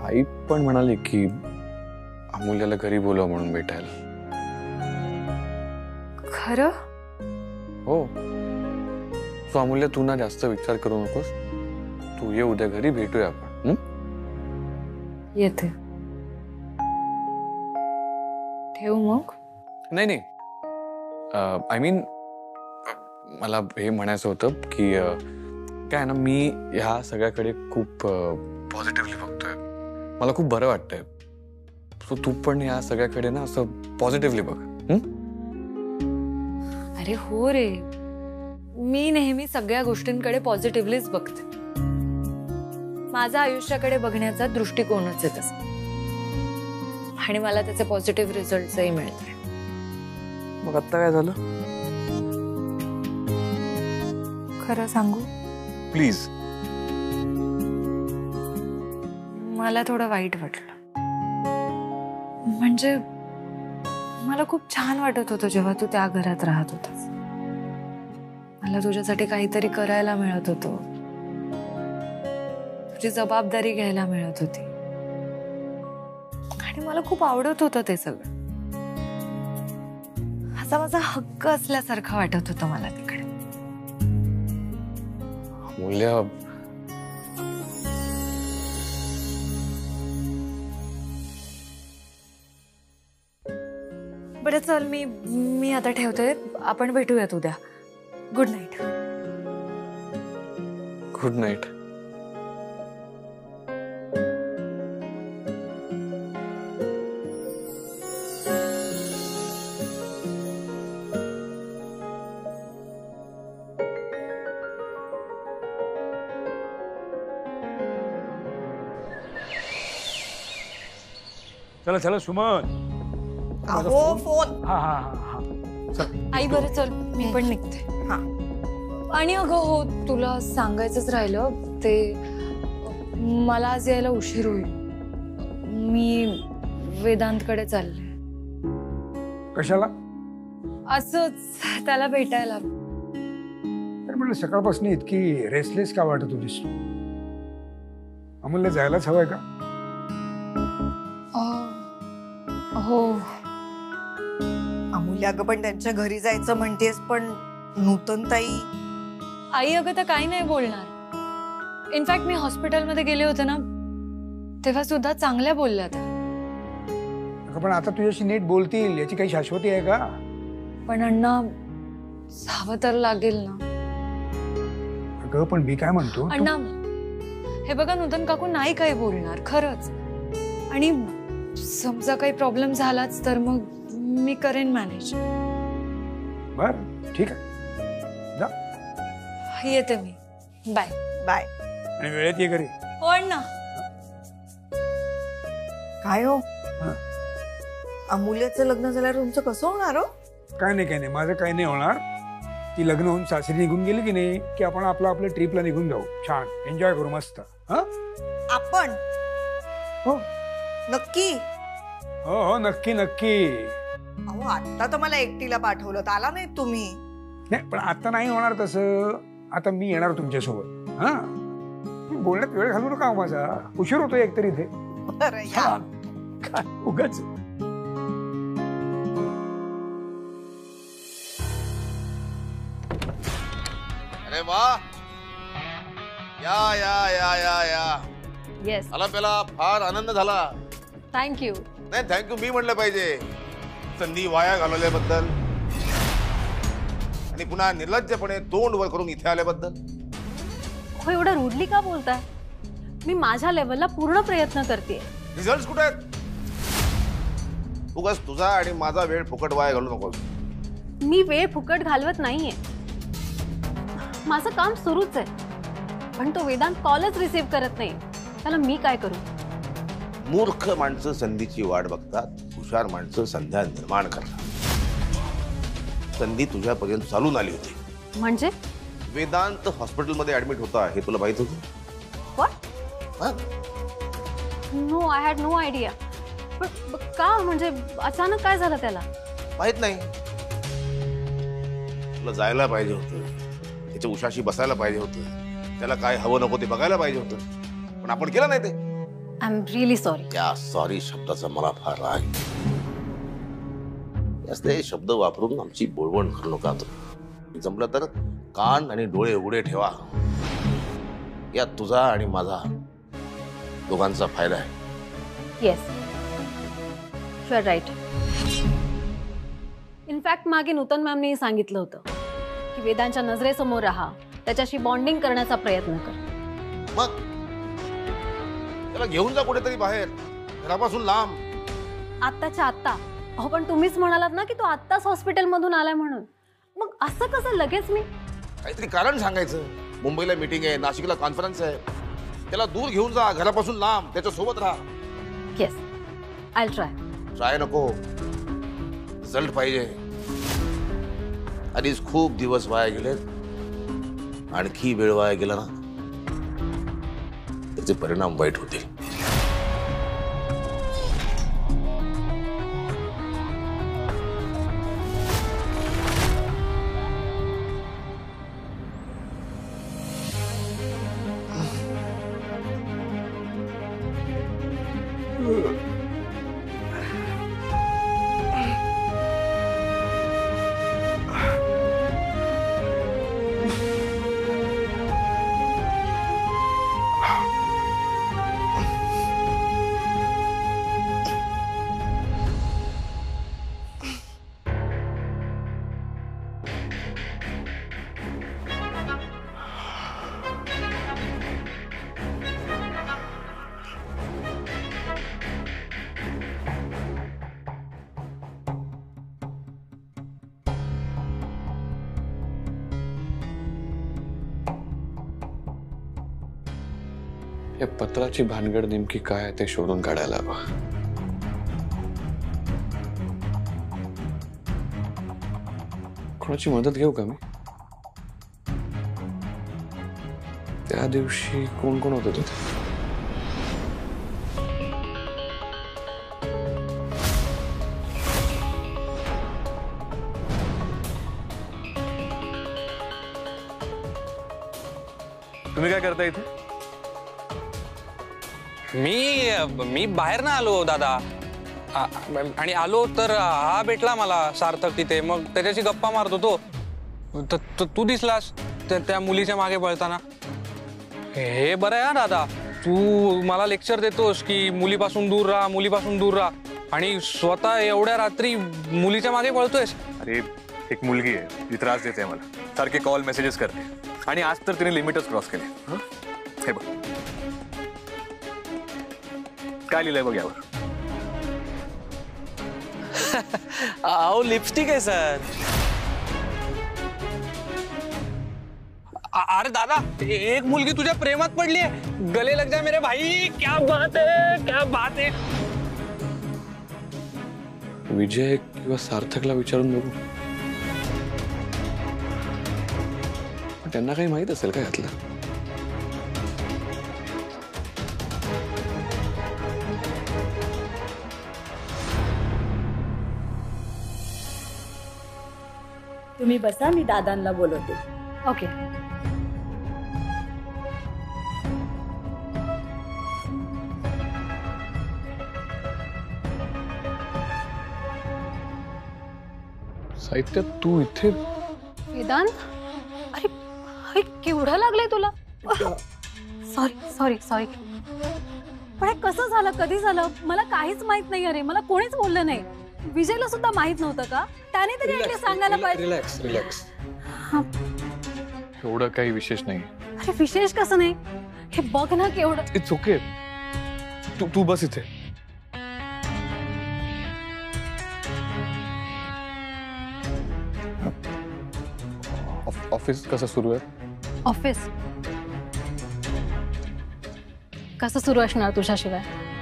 आई पण म्हणाली की अमूल्याला घरी बोलव म्हणून भेटायला. खरं? हो. सो अमूल्य, तू ना जास्त विचार करू नकोस. तू ये उद्या घरी, भेटूया आपण. येते. ठेवू मग? नाही नाही, आय मीन मला हे म्हणायचं होतं की काय ना, मी ह्या सगळ्याकडे खूप पॉझिटिव्हली बघतोय. मला खूप बरं वाटतंय. सो तू पण ह्या सगळ्याकडे ना असं पॉझिटिव्हली बघ. अरे हो रे, मी नेहमी सगळ्या गोष्टींकडे पॉझिटिव्हलीच बघते. माझा आयुष्याकडे बघण्याचा दृष्टिकोनच आहे तसा, आणि मला त्याचे पॉझिटिव्ह रिझल्ट्सही मिळते. मग आता काय झालं? खरं सांगू? प्लीज. मला थोडं वाईट वाटलं. म्हणजे मला खूप छान वाटत होतं जेव्हा तू त्या घरात राहत होतास. मला तुझ्यासाठी काहीतरी करायला मिळत होतं, तुझी जबाबदारी घ्यायला मिळत होती, आणि मला खूप आवडत होतं ते सगळं. असा माझा हक्क असल्यासारखं वाटत होतं मला तिकडे. मूल्य, बरं चल, मी आता ठेवते. आपण भेटूयात उद्या. Good night. Good night. चला चला सुमन. अहो फोन. हा हा हा हा. आई बरं चल, मी पण निघते. हा. आणि अगं हो, तुला सांगायचंच राहिलं ते, मला आज यायला उशीर होईल. मी वेदांतकडे चालले. कशाला? असंच त्याला भेटायला. तर म्हटलं सकाळपासून इतकी रेस्टलेस का वाटत होतीस तू? अमूल्य जायलाच हवंय का? हो. अमूल्य अगं पण त्यांच्या घरी जायचं म्हणतेस, पण नूतनताई. आई अगं तर काही नाही बोलणार. इनफॅक्ट मी हॉस्पिटलमध्ये गेले होते ना, तेव्हा सुद्धा चांगल्या बोलल्या त्या. अगं पण आता तुझ्याशी नीट बोलतील याची काही शाश्वती आहे का? पण अण्णा, जावं तर लागेल ना. अगं पण मी काय म्हणतो, अण्णा हे बघा, नूतन काकू नाही काही बोलणार खरंच. आणि समजा काही प्रॉब्लेम झालाच तर मग मी करेन मॅनेज. बर ठीक आहे, जा. येते मी. बाय. बाय. आणि वेळेत ये घरी. हो अण्णा. काय हो, अमूल्याचं लग्न झाल्यावर तुमचं कसं होणार हो? काय नाही, माझं काही नाही होणार. ती लग्न होऊन सासरी निघून गेली की नाही की आपण आपल्या ट्रिपला निघून जाऊ. छान एन्जॉय करू मस्त. हा आपण? हो नक्की? हो हो नक्की नक्की. अहो आता तर मला एकटीला पाठवलं, आला नाही तुम्ही. नाही पण आता नाही होणार तसं. आता मी येणार तुमच्यासोबत. हा बोलण्यात वेळ घालू नका माझा, उशीर होतोय एकतरी इथे. बरं या. काय उगाच. अरे वाह, या या या या या. येस. मला पहिला फार आनंद झाला. थँक्यू. नाही थँक्यू मी म्हणलं पाहिजे. संधी वाया घालवल्याबद्दल आणि पुन्हा निर्लज्जपणे तोंड वर करून इथे आल्याबद्दल. हो, एवढं रूडली का बोलताय? मी माझ्या लेवलला पूर्ण प्रयत्न करते. रिझल्ट कुठे आहेत? उगाच तुझा आणि माझा वेळ फुकट वाया घालू नकोस. मी वेळ फुकट घालवत नाहीये, माझं काम सुरूच आहे. पण तो वेदांत कॉलच रिसीव्ह करत नाही. त्याला मी काय करू? मूर्ख माणसं संधीची वाट बघतात, हुशार माणसं संध्या निर्माण करतात. संधी तुझ्यापर्यंत चालून आली होती. म्हणजे? वेदांत हॉस्पिटलमध्ये ऍडमिट होता हे तुला माहित होतं? What? No, I had no idea. पण का, म्हणजे अचानक काय झालं त्याला? माहित नाही. तुला जायला पाहिजे होतं, त्याच्या उशाशी बसायला पाहिजे होतं, त्याला काय हवं नको ते बघायला पाहिजे होतं, पण आपण केलं नाही ते. I am really sorry. या सॉरी शब्दाचा मला फार राग आहे. असले शब्द वापरून आमची बोलवण करू नका. जमलं तर कान आणि डोळे उघडे ठेवा. यात तुझा आणि माझा दोघांचा फायदा आहे. Yes, you are right. In fact मागे नूतन मॅमने सांगितलं होतं की वेदांच्या नजरेसमोर राहा, त्याच्याशी बॉन्डिंग करण्याचा प्रयत्न कर. मग त्याला घेऊन जा कुठेतरी बाहेर, घरापासून लांब. आत्ताच्या आत्ता. अहो पण तुम्हीच म्हणालात ना की तो आत्ताच हॉस्पिटलमधून आलाय म्हणून. मग असं कसं लगेच? मी काहीतरी कारण सांगायचं. मुंबईला मीटिंग आहे, नाशिकला कॉन्फरन्स आहे. त्याला दूर घेऊन जा, घरापासून लांब, त्याच्या सोबत राहा. Yes, I will try. Try नको, रिझल्ट पाहिजे. आधीच खूप दिवस वाया गेलेत. आणखी वेळ वाया गेला ना त्याचे परिणाम वाईट होतील. या पत्राची भानगड नेमकी काय आहे ते शोधून काढायला हवं. कोणाची मदत घेऊ का मी? त्या दिवशी कोण कोण होतं तिथे? तुम्ही काय करता इथे? मी बाहेर ना आलो दादा. आणि आलो तर हा भेटला मला सार्थक तिथे. मग त्याच्याशी गप्पा मारत होतो. तू दिसलास त्या मुलीच्या मागे पळताना. हे बरं आहे हा दादा, तू मला लेक्चर देतोस की मुलीपासून दूर राहा, मुलीपासून दूर राहा, आणि स्वतः एवढ्या रात्री मुलीच्या मागे पळतोयस. अरे एक मुलगी आहे, ती त्रास देते मला, सारखे कॉल मेसेजेस करते, आणि आज तर तिने लिमिटच क्रॉस केले. हे बघ काय लिहिलंय बघ यावर. अहो लिपस्टिक आहे सर. अरे दादा, एक मुलगी तुझ्या प्रेमात पडली आहे. गले लग जा मेरे भाई. क्या बात है, क्या बात है. विजय किंवा सार्थकला विचारून बघू. त्यांना काही माहित असेल का यातलं? तुम्ही बसा, मी दादांना बोलवते. ओके. साहित्य तू इथे? वेदांत, अरे अरे केवढं लागलंय तुला? Sorry sorry sorry. पण हे कसं झालं, कधी झालं? मला काहीच माहित नाही. अरे मला कोणीच बोललं नाही. विजयला सुद्धा माहित नव्हतं का? त्याने तरी एकदा सांगायला पाहिजे. Relax relax. एवढं काही विशेष नाही. अरे विशेष कसं नाही? हे बघ ना केवढं. It's okay. तू बस इथे. ऑफिस कसं सुरू आहे? ऑफिस कसं सुरू असणार तुझ्याशिवाय?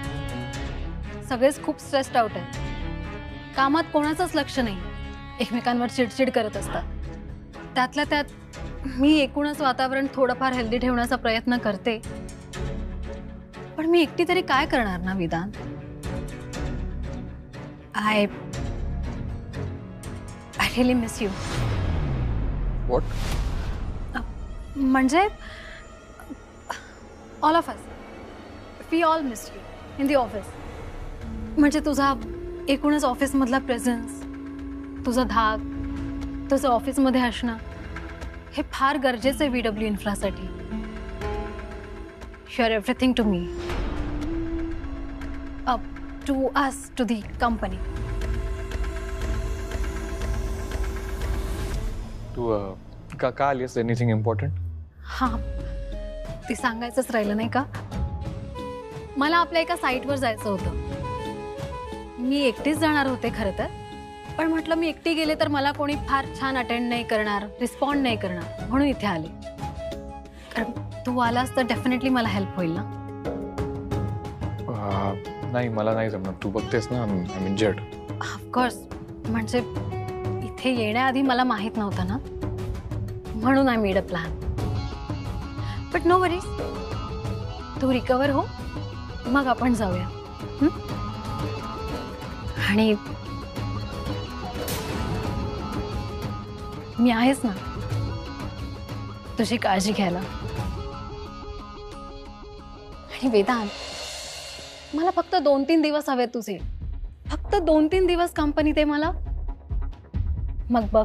सगळेच खूप स्ट्रेस्ड आउट आहेत. कामात कोणाचंच लक्ष नाही. एकमेकांवर चिडचिड करत असतात. त्यातल्या त्यात मी एकूणच वातावरण थोडंफार हेल्दी ठेवण्याचा प्रयत्न करते. पण मी एकटी तरी काय करणार ना Vedant? I really miss you. What? म्हणजे all of us. We all miss you in the office. म्हणजे तुझा एकूणच ऑफिसमधला प्रेझेन्स, तुझा धाक, तुझं ऑफिसमध्ये असणं हे फार गरजेचं आहे VW इन्फ्रासाठी. You are everything to me, to us, to the company. तू का आलीस? Anything important? हां, ते सांगायचंच राहिलं नाही का. मला आपल्या एका साईटवर जायचं होतं. मी एकटीच जाणार होते खरं तर, पण म्हटलं मी एकटी गेले तर मला कोणी फार छान अटेंड नाही करणार, रिस्पॉन्ड नाही करणार, म्हणून इथे आले. कारण तू आलास तर डेफिनेटली मला हेल्प होईल ना. नाही, मला नाही जमणार. तू बघतेस ना, आय मीन जेट. ऑफकोर्स, म्हणजे इथे येण्याआधी मला माहित नव्हतं ना, म्हणून I made a plan. But no worries, तू रिकवर हो, मग आपण जाऊया. आणि मी आहेच ना तुझी काळजी घ्यायला. आणि वेदांत, मला फक्त 2-3 दिवस हवे तुझे. फक्त 2-3 दिवस कंपनीत आहे मला. मग बघ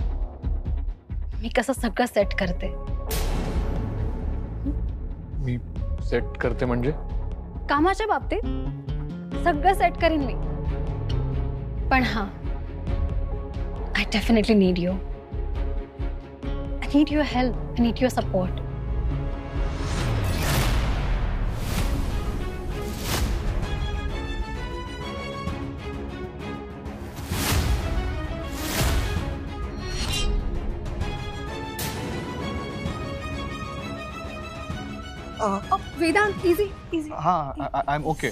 मी कसं सगळं सेट करते. मी सेट करते म्हणजे? कामाच्या बाबतीत सगळं सेट करीन मी. पण हां, I definitely need you. I need your help. I need your support. Oh, Vedant, easy, easy. हाँ, I'm okay.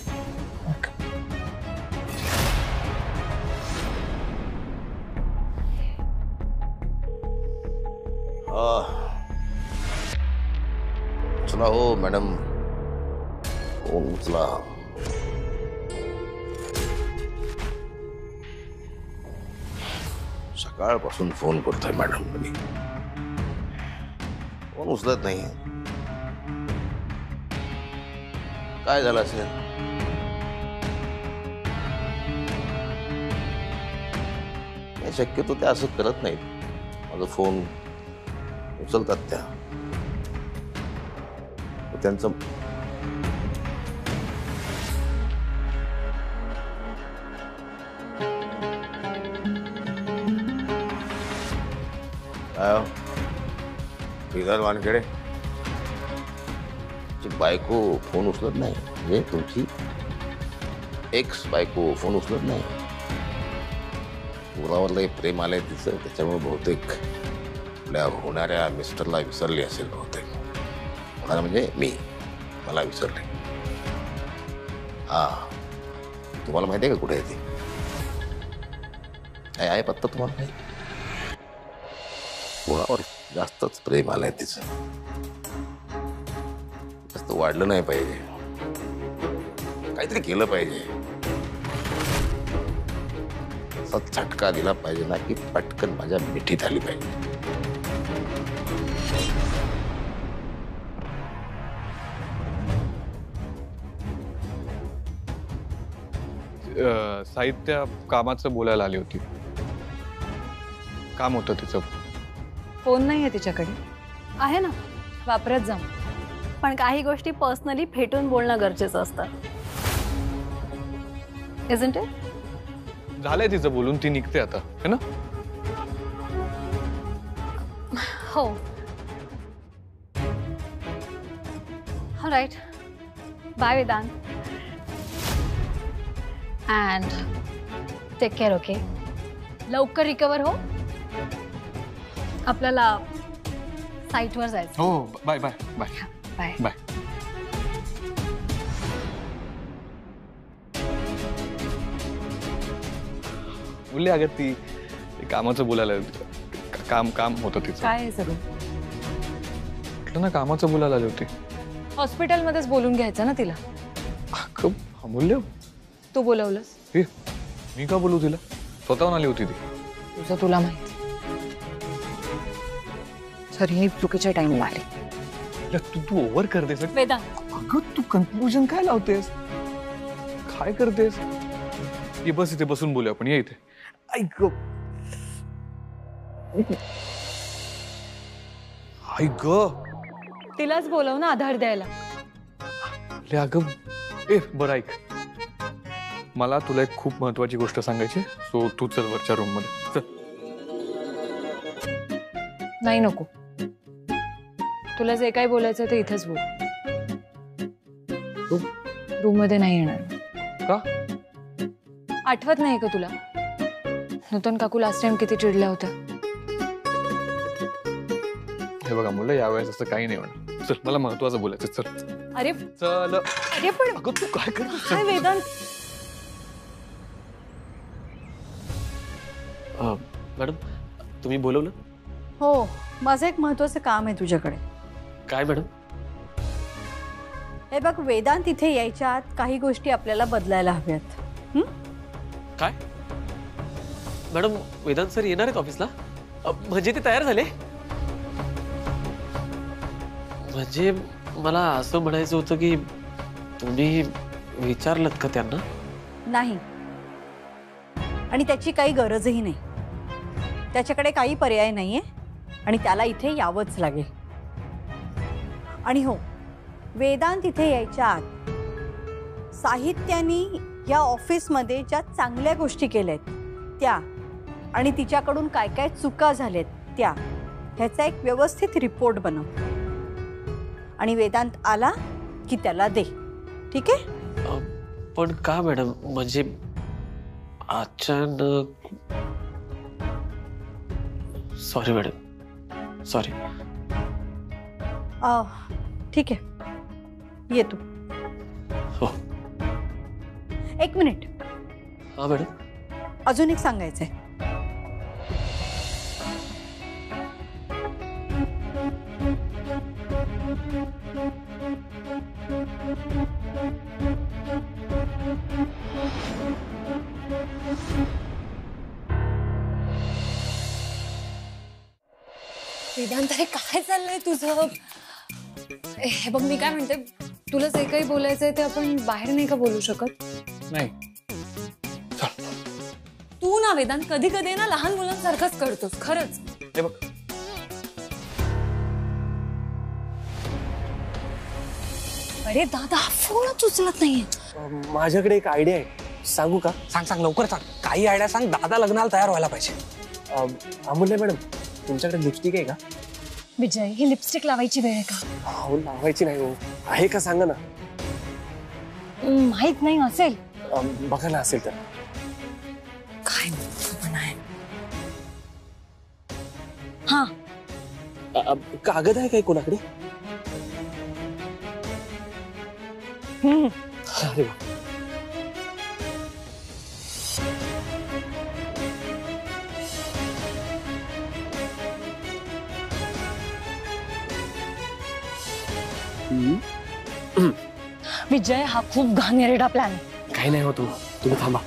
उचला हो मॅडम, फोन उचला. सकाळपासून फोन करतोय मॅडम, मी फोन उचलत नाही. काय झालं असेल? शक्यतो त्या असं करत नाहीत. माझा फोन उचलतात त्या. त्यांचं श्रीधर वानखेडे बायको फोन उचलत नाही, म्हणजे तुमची एक्स बायको फोन उचलत नाही. मुलावरलं प्रेम आलंय तिचं, त्याच्यामुळे बहुतेक आपल्या होणाऱ्या मिस्टरला विसरली असेल. बहुतेक होणारा म्हणजे मी, मला विसरले. हा, तुम्हाला माहिती आहे का कुठे आहे ती? काय आहे पत्ता तुम्हाला माहिती? मुलावर जास्तच प्रेम आलंय तिचं. जास्त वाढलं नाही पाहिजे, काहीतरी केलं पाहिजे. असा झटका दिला पाहिजे ना की पटकन माझ्या मिठीत आली पाहिजे. साहित्य कामाचं बोलायला आली होती. काम होतं तिचं. फोन नाही आहे तिच्याकडे? आहे ना, वापरत जा. पण काही गोष्टी पर्सनली भेटून बोलणं गरजेचं असतं. Isn't it? झालंय तिचं बोलून, ती निघते आता, है ना? हो. All right. Bye, Vedant. And take care, okay? लवकर रिकवर हो. आपल्याला साईटवर जायचं. हो, bye bye bye bye bye. बोलली अगं ती कामाचं बोलायला, काम होतं तिचं. काय आहे सगळं? म्हटलं ना, कामाचं बोलायला आली होती. हॉस्पिटलमध्येच बोलून घ्यायचं ना तिला. अगं अमूल्य, तू बोलवलंस? हे मी का बोलू तिला? स्वतःहून आली होती ती. तुझं तुला माहिती. सॉरी, चुकीच्या टाइमला आले. तू ओव्हर करतेस. वेदांत, अगं तू कन्फ्युजन काय लावतेस? काय करतेस? ये बस इथे बसून बोलूया आपण, ये इथे. ऐक ऐक तिलाच बोलव ना आधार द्यायला. अगं ए बरं ऐक, मला तुला एक खूप महत्वाची गोष्ट सांगायची, सो तू चल वरच्या रूम मध्ये चल. नाही नको, तुला जे काही बोलायचं ते इथेच बोल. रूम मध्ये नाही येणार. का? आठवत नाही का तुला नूतन काकू लास्ट टाइम किती चिडल्या होत्या? हे बघा मुलं, यावेळेस असं काही नाही होणार. चल मला महत्वाचं बोलायचं, चल. अरे चल. अरे पण अगं तू काय करतेस? काय वेदांत? मॅडम तुम्ही बोलवलं? हो, माझं एक महत्वाचं काम आहे तुझ्याकडे. काय मॅडम? हे बघ, वेदांत इथे यायच्या आत काही गोष्टी आपल्याला बदलायला हव्यात. काय मॅडम, वेदांत सर येणार आहेत ऑफिसला? म्हणजे ते तयार झाले? म्हणजे मला असं म्हणायचं होतं की तुम्ही विचारलं का त्यांना? नाही, आणि त्याची काही गरजही नाही. त्याच्याकडे काही पर्याय नाहीये आणि त्याला इथे यावंच लागेल. आणि हो, वेदांत इथे यायच्या आत साहित्यानी या ऑफिसमध्ये ज्या चांगल्या गोष्टी केल्यात त्या आणि तिच्याकडून काय काय चुका झाल्यात त्या, ह्याचा एक व्यवस्थित रिपोर्ट बनव आणि वेदांत आला की त्याला दे. ठीक आहे? पण का मॅडम, म्हणजे अचानक? Sorry madam, sorry. ठीक आहे, ये तू. हो. एक मिनिट. हा मॅडम. अजून एक सांगायचंय. वेदांत, अरे काय चाललंय तुझं? हे बघ, मी काय म्हणते, तुला जे काही बोलायचंय ते आपण बाहेर नाही का बोलू शकत? नाही. तू ना वेदांत कधी कधी ना लहान मुलांसारखंच करतोस खरंच. हे बघ, अरे दादा, फोनच उचलत नाहीये. माझ्याकडे एक आयडिया आहे, सांगू का? सांग सांग लवकर सांग, काही आयडिया सांग. दादा लग्नाला तयार व्हायला पाहिजे. अमूल्य मॅडम, तुमच्याकडे लिपस्टिक आहे का? विजय, ही लिपस्टिक लावायची वेळ आहे का? हो, लावायची नाही हो. आहे का सांगा ना. माहित नाही, असेल. बघा ना, असेल तर. काय पण आहे? हा, कागद आहे काय कोणाकडे? अरे वा. विजय, हा खूप घाणेरडा प्लॅन आहे. काही नाही होतो, तुम्ही थांबा.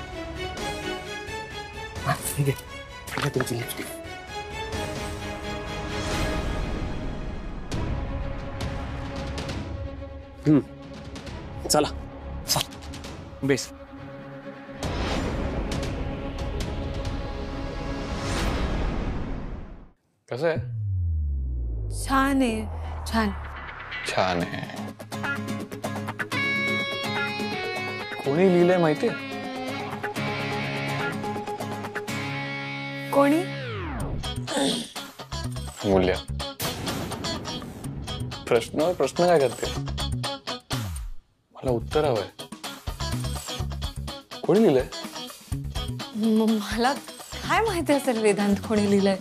ठीक आहे, तुमची लिपस्टिक. चला बेस. कसं आहे? छान आहे, छान. छान आहे. कोणी लिहिलंय माहितीये? कोणी? मूल्य. प्रश्न काय करते? मला उत्तर हवंय. कोणी लिहिलंय? मला काय माहिती असेल वेदांत कोणी लिहिलंय.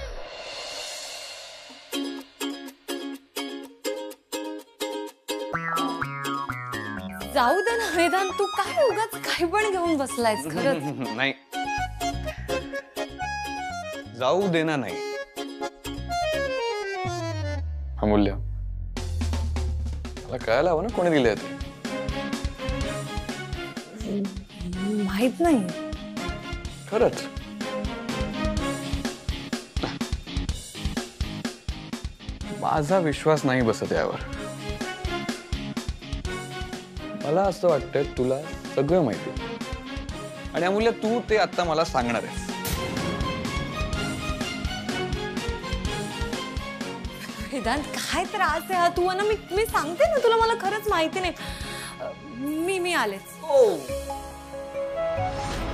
जाऊ दे ना वेदांत, तू काय उगाच काही पण घेऊन बसलायस खरंच. नाही, जाऊ देना नाही. अमूल्य, मला कळायला हवं ना कोणी लिहिलंय ते. माहित नाही खरंच. माझा विश्वास नाही बसत यावर. मला असं वाटतंय तुला सगळं माहिती आहे. आणि अमूल्य तू ते आता मला सांगणार आहेस. वेदांत काय त्रास आहे हा तू ना. मी सांगते ना तुला, मला खरंच माहिती नाही. मी आलेच.